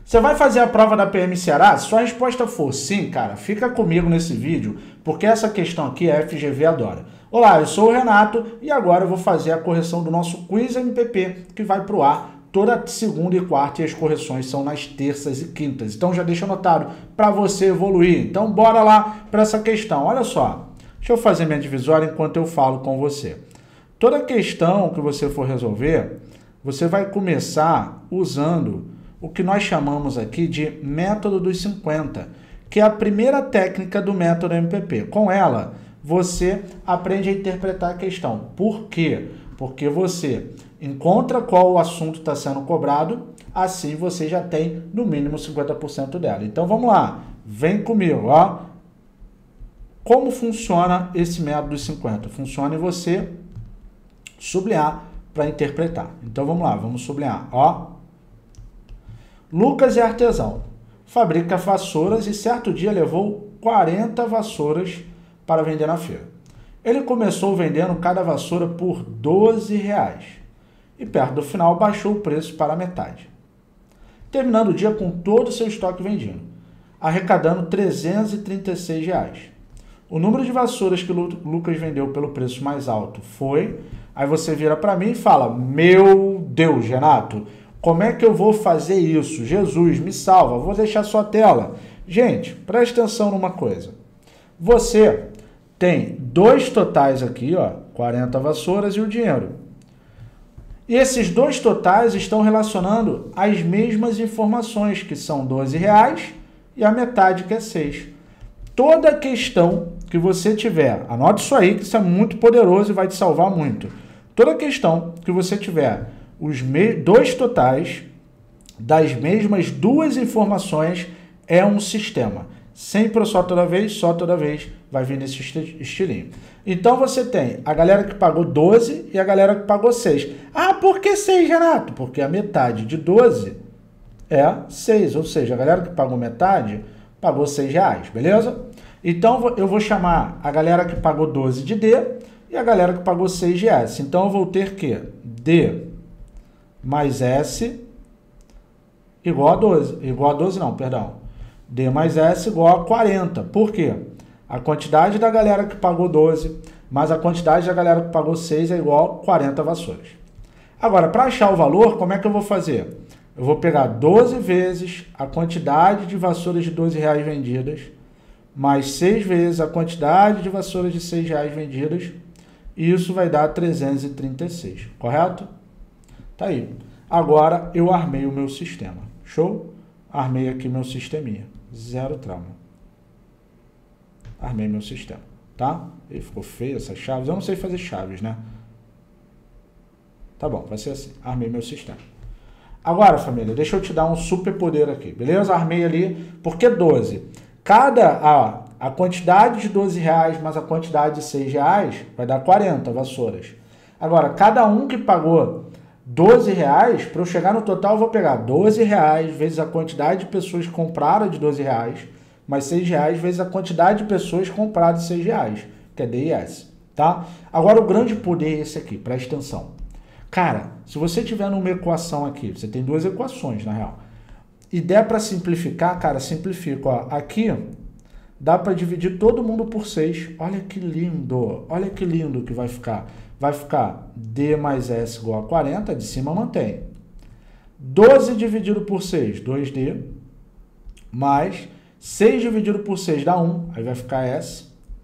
Você vai fazer a prova da PM Ceará? Se sua resposta for sim, cara, fica comigo nesse vídeo, porque essa questão aqui a FGV adora. Olá, eu sou o Renato e agora eu vou fazer a correção do nosso Quiz MPP, que vai para o ar toda segunda e quarta, e as correções são nas terças e quintas. Então já deixa anotado para você evoluir. Então bora lá para essa questão. Olha só, deixa eu fazer minha divisória enquanto eu falo com você. Toda questão que você for resolver, você vai começar usando o que nós chamamos aqui de método dos 50, que é a primeira técnica do método MPP. Com ela, você aprende a interpretar a questão. Por quê? Porque você encontra qual o assunto está sendo cobrado, assim você já tem no mínimo 50% dela. Então vamos lá, vem comigo, ó. Como funciona esse método dos 50? Funciona em você sublinhar para interpretar. Então vamos lá, vamos sublinhar, ó. Lucas é artesão, fabrica vassouras e certo dia levou 40 vassouras para vender na feira. Ele começou vendendo cada vassoura por R$12 e perto do final baixou o preço para a metade, terminando o dia com todo o seu estoque vendido, arrecadando R$336. O número de vassouras que Lucas vendeu pelo preço mais alto foi... Aí você vira para mim e fala, meu Deus, Renato, como é que eu vou fazer isso? Jesus, me salva, vou deixar sua tela. Gente, preste atenção numa coisa. Você tem dois totais aqui, ó, 40 vassouras e o dinheiro. E esses dois totais estão relacionando as mesmas informações, que são R$12 e a metade, que é 6. Toda questão que você tiver, anote isso aí, que isso é muito poderoso e vai te salvar muito. Toda questão que você tiver os dois totais das mesmas duas informações é um sistema. Sempre só toda vez vai vir nesse estilinho. Então você tem a galera que pagou 12 e a galera que pagou 6. Ah, por que 6, Renato? Porque a metade de 12 é 6, ou seja, a galera que pagou metade pagou R$6, beleza? Então eu vou chamar a galera que pagou 12 de D e a galera que pagou 6 de S. Então eu vou ter que D mais S igual a 12. Igual a 12 não, perdão. D mais S igual a 40. Por quê? A quantidade da galera que pagou 12 mais a quantidade da galera que pagou 6 é igual a 40 vassouras. Agora, para achar o valor, como é que eu vou fazer? Eu vou pegar 12 vezes a quantidade de vassouras de R$12 vendidas, mais 6 vezes a quantidade de vassouras de R$6 vendidas, e isso vai dar 336, correto? Tá aí. Agora eu armei o meu sistema. Show? Armei aqui meu sisteminha. Zero trauma. Armei meu sistema, tá? E ficou feio essas chaves. Eu não sei fazer chaves, né? Tá bom, vai ser assim. Armei meu sistema. Agora, família, deixa eu te dar um super poder aqui, beleza? Armei ali, porque 12. A quantidade de R$12 mais a quantidade de R$6 vai dar 40 vassouras. Agora, cada um que pagou R$12, para eu chegar no total, eu vou pegar R$12 vezes a quantidade de pessoas que compraram de R$12, mais R$6 vezes a quantidade de pessoas que compraram de R$6, que é D e S, tá? Agora, o grande poder é esse aqui, presta atenção. Cara, se você tiver numa equação aqui, você tem duas equações, na real, e der para simplificar, cara, simplifica. Ó, aqui dá para dividir todo mundo por 6. Olha que lindo que vai ficar. Vai ficar D mais S igual a 40, de cima mantém. 12 dividido por 6, 2D, mais 6 dividido por 6 dá 1, aí vai ficar S.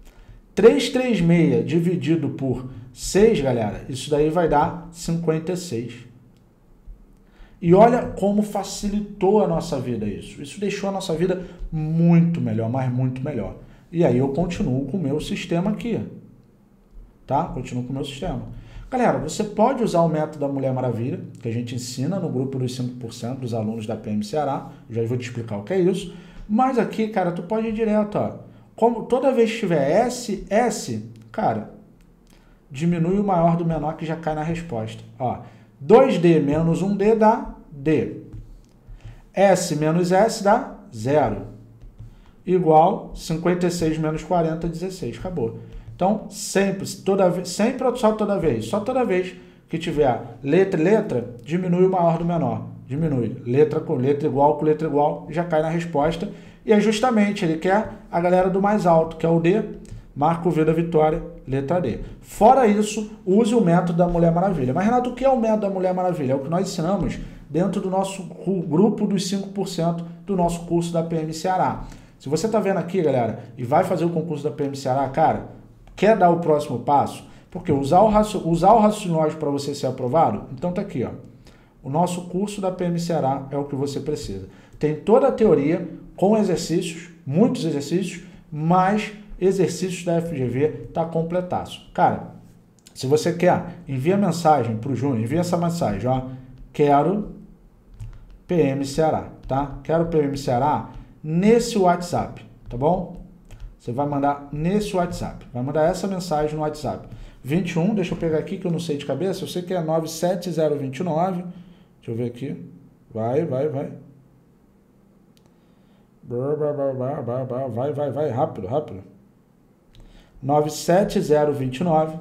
336 dividido por 6, galera, isso daí vai dar 56. E olha como facilitou a nossa vida isso. Isso deixou a nossa vida muito melhor, mas muito melhor. E aí eu continuo com o meu sistema aqui. Tá? Continuo com o meu sistema. Galera, você pode usar o método da Mulher Maravilha, que a gente ensina no grupo dos 5% dos alunos da PM Ceará. Já vou te explicar o que é isso. Mas aqui, cara, tu pode ir direto, ó. Como toda vez que tiver S, cara, diminui o maior do menor que já cai na resposta. Ó, 2D menos 1D dá D. S menos S dá 0. Igual 56 menos 40, 16. Acabou. Então, sempre, só toda vez que tiver letra e letra, diminui o maior do menor. diminui. Letra com letra igual, já cai na resposta. E é justamente, ele quer a galera do mais alto, que é o D, marca o V da vitória, letra D. Fora isso, use o método da Mulher Maravilha. Mas, Renato, o que é o método da Mulher Maravilha? É o que nós ensinamos dentro do nosso grupo dos 5% do nosso curso da PM Ceará. Se você está vendo aqui, galera, e vai fazer o concurso da PM Ceará, cara, quer dar o próximo passo? Porque usar o raciocínio lógico para você ser aprovado, então tá aqui, ó. O nosso curso da PM Ceará é o que você precisa. Tem toda a teoria com exercícios, muitos exercícios, mas exercícios da FGV tá completaço. Cara, se você quer, envia mensagem para o Júnior, envia essa mensagem, ó. Quero PM Ceará, tá? Quero PM Ceará nesse WhatsApp, tá bom? Você vai mandar nesse WhatsApp, vai mandar essa mensagem no WhatsApp. 21, deixa eu pegar aqui que eu não sei de cabeça, eu sei que é 97029, deixa eu ver aqui, vai, rápido, 97029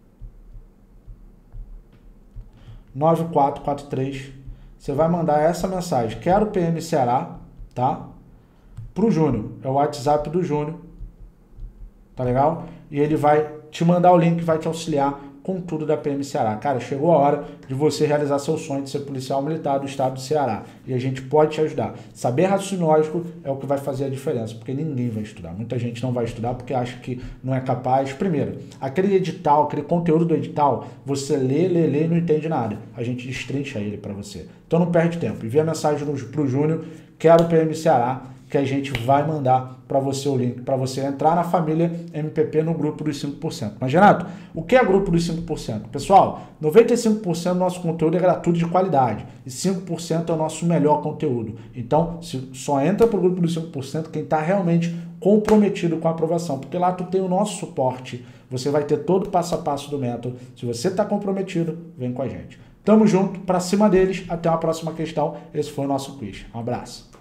9443, você vai mandar essa mensagem, quero PM Ceará, tá? Pro Júnior, é o WhatsApp do Júnior, tá legal? E ele vai te mandar o link, vai te auxiliar com tudo da PM Ceará. Cara, chegou a hora de você realizar seu sonho de ser policial militar do estado do Ceará. E a gente pode te ajudar. Saber raciocínio lógico é o que vai fazer a diferença, porque ninguém vai estudar. Muita gente não vai estudar porque acha que não é capaz. Primeiro, aquele edital, aquele conteúdo do edital, você lê e não entende nada. A gente destrincha ele para você. Então não perde tempo. Envia mensagem pro Júnior, quero PM Ceará, que a gente vai mandar para você o link, para você entrar na família MPP no grupo dos 5%. Mas, Renato, o que é grupo dos 5%? Pessoal, 95% do nosso conteúdo é gratuito de qualidade e 5% é o nosso melhor conteúdo. Então, só entra para o grupo dos 5% quem está realmente comprometido com a aprovação, porque lá tu tem o nosso suporte, você vai ter todo o passo a passo do método. Se você está comprometido, vem com a gente. Tamo junto, para cima deles, até uma próxima questão. Esse foi o nosso quiz. Um abraço.